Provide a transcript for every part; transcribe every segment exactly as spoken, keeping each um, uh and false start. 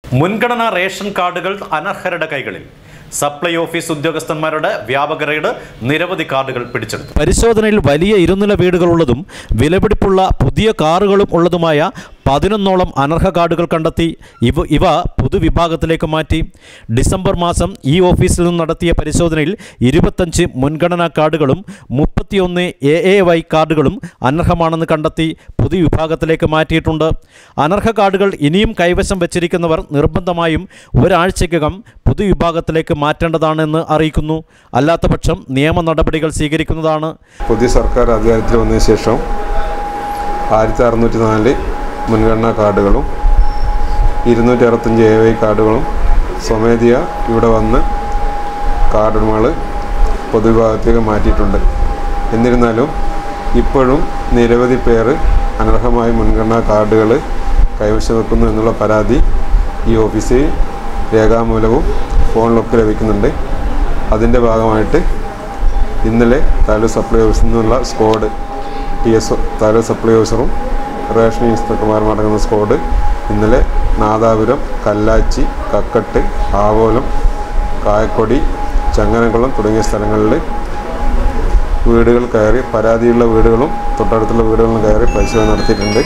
മുൻഗണന റേഷൻ കാർഡുകൾ അനർഹരുടെ കൈകളിൽ. സപ്ലൈ ഓഫീസ് ഉദ്യോഗസ്ഥന്മാരുടെ വ്യാപക റെയ്ഡ്, നിരവധി കാർഡുകൾ പിടിച്ചെടുത്തു. പരിശോധനയിൽ വലിയ ഇരുനില വീടുകളുള്ളതും വിലപിടിപ്പുള്ള പുതിയ കാറുകളും ഉള്ളതുമായ പതിനൊന്നോളം അനർഹ കാർഡുകൾ കണ്ടെത്തി. ഇവ ഇവ പൊതുവിഭാഗത്തിലേക്ക് മാറ്റി. ഡിസംബർ മാസം ഈ ഓഫീസിൽ നിന്ന് നടത്തിയ പരിശോധനയിൽ ഇരുപത്തഞ്ച് മുൻഗണനാ കാർഡുകളും മുപ്പത്തിയൊന്ന് എ എ വൈ കാർഡുകളും അനർഹമാണെന്ന് കണ്ടെത്തി പൊതുവിഭാഗത്തിലേക്ക് മാറ്റിയിട്ടുണ്ട്. അനർഹ കാർഡുകൾ ഇനിയും കൈവശം വച്ചിരിക്കുന്നവർ നിർബന്ധമായും ഒരാഴ്ചയ്ക്കകം പൊതുവിഭാഗത്തിലേക്ക് മാറ്റേണ്ടതാണെന്ന് അറിയിക്കുന്നു. അല്ലാത്തപക്ഷം നിയമ നടപടികൾ സ്വീകരിക്കുന്നതാണ്. പുതിയ സർക്കാർ അധികാരത്തിൽ വന്നതിന് ശേഷം ആയിരത്തി അറുന്നൂറ്റി നാല് മുൻഗണനാ കാർഡുകളും ഇരുന്നൂറ്റി അറുപത്തഞ്ച് എ വൈ കാർഡുകളും സ്വമേധയ ഇവിടെ വന്ന് കാർഡുകൾ പൊതുവിഭാഗത്തേക്ക് മാറ്റിയിട്ടുണ്ട്. എന്നിരുന്നാലും ഇപ്പോഴും നിരവധി പേർ അനർഹമായ മുൻഗണനാ കാർഡുകൾ കൈവശം വെക്കുന്നു എന്നുള്ള പരാതി ഈ ഓഫീസിൽ രേഖാമൂലവും ഫോണിലൊക്കെ ലഭിക്കുന്നുണ്ട്. അതിൻ്റെ ഭാഗമായിട്ട് ഇന്നലെ താലൂക്ക് സപ്ലൈ ഓഫീസിൽ നിന്നുള്ള squad, T S taluk supply ഓഫീസറും റേഷൻ ഇൻസ്പെക്ടർമാരും അടങ്ങുന്ന സ്ക്വാഡ് ഇന്നലെ നാദാപുരം, കല്ലാച്ചി, കക്കട്ട്, ആവോലം, കായക്കൊടി, ചങ്ങനകുളം തുടങ്ങിയ സ്ഥലങ്ങളിൽ വീടുകൾ കയറി, പരാതിയുള്ള വീടുകളും തൊട്ടടുത്തുള്ള വീടുകളും കയറി പരിശോധന നടത്തിയിട്ടുണ്ട്.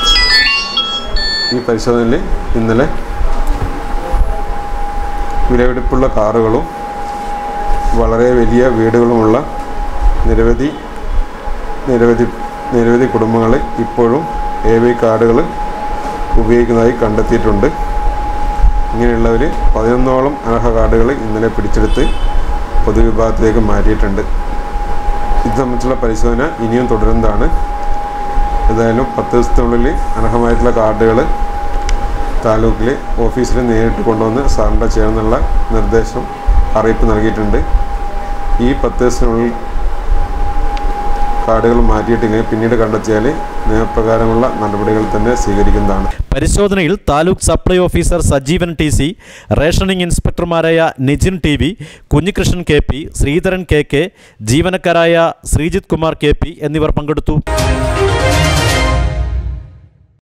ഈ പരിശോധനയിൽ ഇന്നലെ വിലപിടിപ്പുള്ള കാറുകളും വളരെ വലിയ വീടുകളുമുള്ള നിരവധി നിരവധി നിരവധി കുടുംബങ്ങൾ ഇപ്പോഴും എ വൈ കാർഡുകൾ ഉപയോഗിക്കുന്നതായി കണ്ടെത്തിയിട്ടുണ്ട്. ഇങ്ങനെയുള്ളവർ പതിനൊന്നോളം അനർഹ കാർഡുകൾ ഇന്നലെ പിടിച്ചെടുത്ത് പൊതുവിഭാഗത്തിലേക്ക് മാറ്റിയിട്ടുണ്ട്. ഇത് സംബന്ധിച്ചുള്ള പരിശോധന ഇനിയും തുടരുന്നതാണ്. ഏതായാലും പത്ത് ദിവസത്തിനുള്ളിൽ അനർഹമായിട്ടുള്ള കാർഡുകൾ താലൂക്കിൽ ഓഫീസിൽ നേരിട്ട് കൊണ്ടുവന്ന് സറണ്ടർ ചെയ്യണമെന്നുള്ള നിർദ്ദേശം അറിയിപ്പ് നൽകിയിട്ടുണ്ട്. ഈ പത്ത് ദിവസത്തിനുള്ളിൽ കാർഡുകൾ മാറ്റിയിട്ടില്ലെങ്കിൽ പിന്നീട് കണ്ടെത്തിയാൽ നിയമപ്രകാരമുള്ള നടപടികൾ തന്നെ സ്വീകരിക്കുന്നതാണ്. പരിശോധനയിൽ taluk supply officer Sajeevan T C, റേഷനിംഗ് ഇൻസ്പെക്ടർമാരായ Nijin T V, Kunhikrishnan K P, Sreedharan K K, ജീവനക്കാരായ ശ്രീജിത് കുമാർ കെ പി എന്നിവർ പങ്കെടുത്തു.